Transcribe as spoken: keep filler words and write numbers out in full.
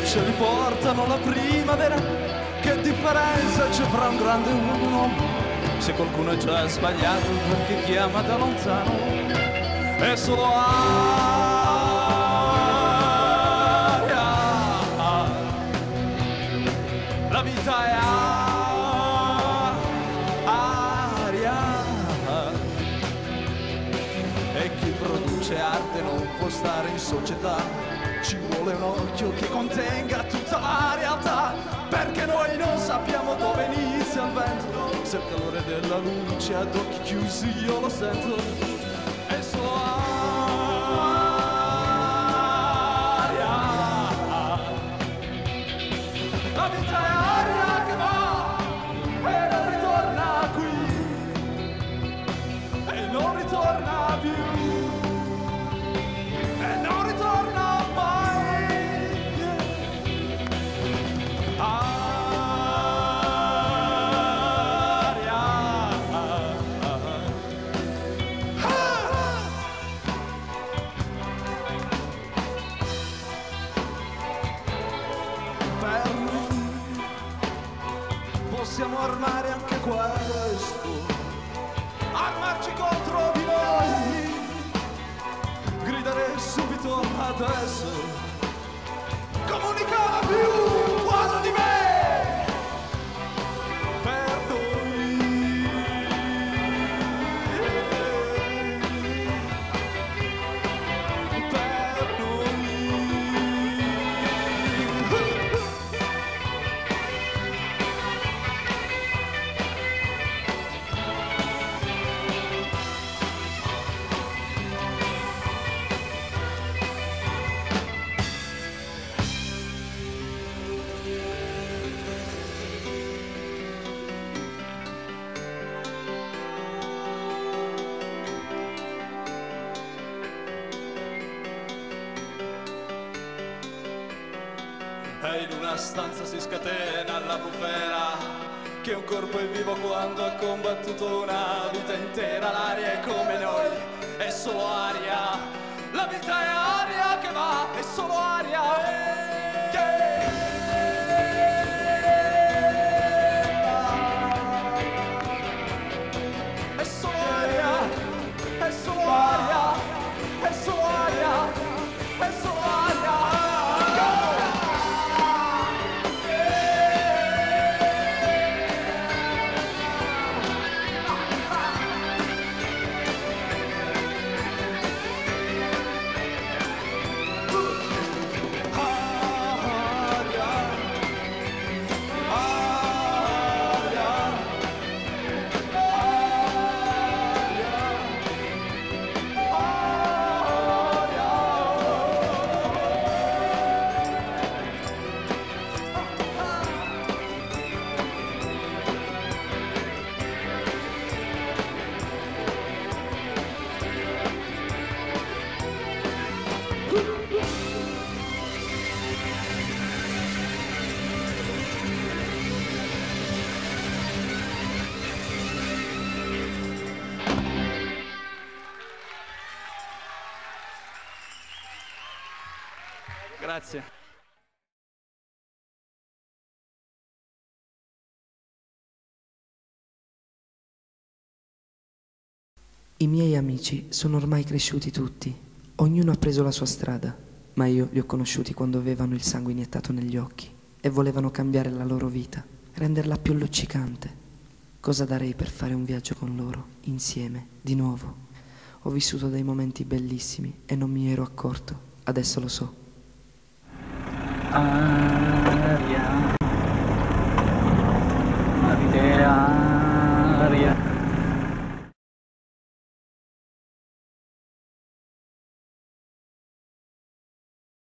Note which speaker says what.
Speaker 1: luce riportano la primavera. Che differenza c'è fra un grande uomo e un uomo? Se qualcuno è già sbagliato perché chiama da lontano è solo aria. La vita è aria e chi produce arte non può stare in società. Ci vuole un occhio che contenga tutta la realtà, perché noi non sappiamo dove inizia il vento. Se il calore della luce ad occhi chiusi io lo sento, è solo aria. La vita è aria che va e non ritorna qui, e non ritorna più, e non ritorna mai. Aria. Per noi possiamo armare anche questo, armarci contro di noi, gridare subito adesso, comunicare più un quadro di me. Per noi, per noi. E in una stanza si scatena la bufera, che un corpo è vivo quando ha combattuto una vita intera. L'aria è come noi, è solo aria. La vita è aria che va, è solo aria. Yeah. È solo aria, è solo aria, è solo aria, è solo aria. Grazie.
Speaker 2: I miei amici sono ormai cresciuti tutti, ognuno ha preso la sua strada, ma io li ho conosciuti quando avevano il sangue iniettato negli occhi e volevano cambiare la loro vita, renderla più luccicante. Cosa darei per fare un viaggio con loro, insieme, di nuovo? Ho vissuto dei momenti bellissimi e non mi ero accorto, adesso lo so.
Speaker 3: Ah.